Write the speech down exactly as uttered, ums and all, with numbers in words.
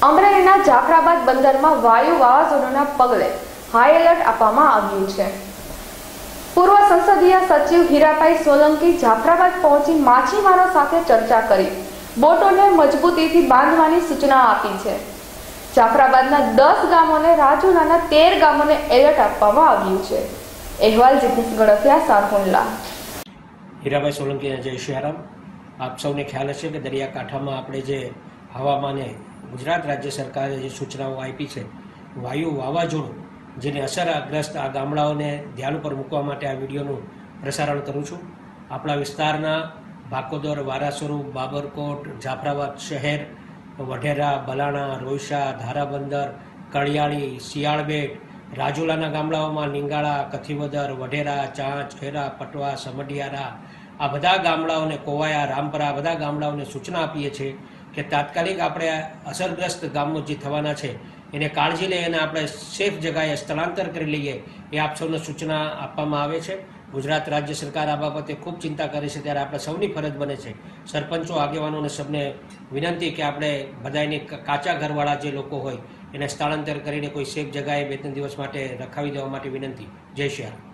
અમરેલીના જાફરાબાદ બંદરમાં વાયુ વાવાઝોડાના પગલે હાઈ એલર્ટ આપવામાં આવ્યું છે। પૂર્વ સંસદીય સચિવ હીરાભાઈ સોલંકી જાફરાબાદ પહોંચી માછીમારો સાથે ચર્ચા કરી બોટોને મજબૂતીથી બાંધવાની સૂચના આપી છે। જાફરાબાદના દસ ગામોને રાજુલાના તેર ગામોને એલર્ટ આપવામાં આવ્યું છે। અહેવાલ જીતેશ ગળથિયા, સારકુંડલા। હીરાભાઈ સોલંકી જય શ્રીરામ। આપ સૌને ખ્યાલ હશે કે દરિયાકાંઠામાં આપણે જે હવામાને ગુજરાત રાજ્ય સરકારે જે સૂચનાઓ આપી છે, વાયુ વાવાઝોડું જેની અસરગ્રસ્ત આ ગામડાઓને ધ્યાન ઉપર મૂકવા માટે આ વિડીયોનું પ્રસારણ કરું છું। આપણા વિસ્તારના ભાકોદર, વારાસરુ, બાબરકોટ, જાફરાબાદ શહેર, વઢેરા, બલાણા, રોઈશા, ધારાબંદર, કળિયાળી, શિયાળબેટ, રાજુલાના ગામડાઓમાં નિંગાળા, કથીવદર, વઢેરા, ચાંચ, ખેરા, પટવા, સમઢિયારા, આ બધા ગામડાઓને, કોવાયા, રામપરા, બધા ગામડાઓને સૂચના આપીએ છીએ કે તાત્કાલિક આપણે અસરગ્રસ્ત ગામો જે થવાના છે એને કાળજી લઈ અને આપણે સેફ જગાએ સ્થળાંતર કરી લઈએ એ આપ સૌને સૂચના આપવામાં આવે છે। ગુજરાત રાજ્ય સરકાર આ બાબતે ખૂબ ચિંતા કરે છે, ત્યારે આપણે સૌની ફરજ બને છે, સરપંચો, આગેવાનોને સૌને વિનંતી કે આપણે બધાને કાચા ઘરવાળા જે લોકો હોય એને સ્થળાંતર કરીને કોઈ સેફ જગાએ બે ત્રણ દિવસ માટે રખાવી દેવા માટે વિનંતી। જય શ્રી રામ।